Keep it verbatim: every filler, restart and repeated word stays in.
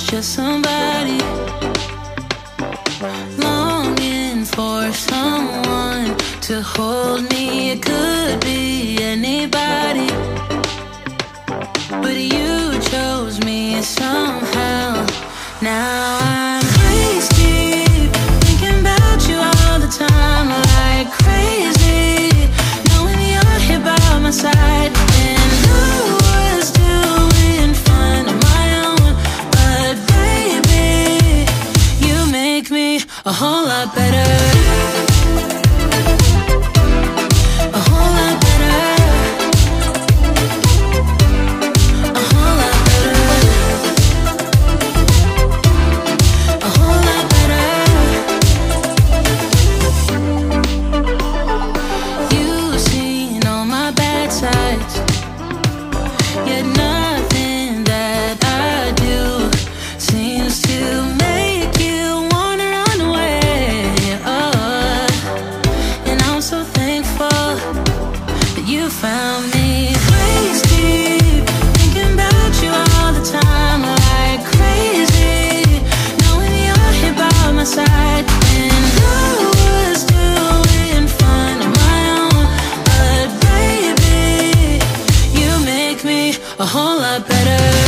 just somebody longing for someone to hold me. It could be anybody, but you chose me somehow. Now I'm waist deep, thinking about you all the time, like crazy, knowing you're here by my side. And I was doing fine on my own, but baby, you make me a whole lot better. A whole lot better. A whole lot better. A whole lot better. You've seen all my bad sides, yet nothing that I do seems to make you wanna run away. Oh, and I'm so thankful that you found me. Waist deep, thinking about you all the time, like crazy, knowing you're here by my side. And I was doing fine on my own, but baby, you make me a whole lot better.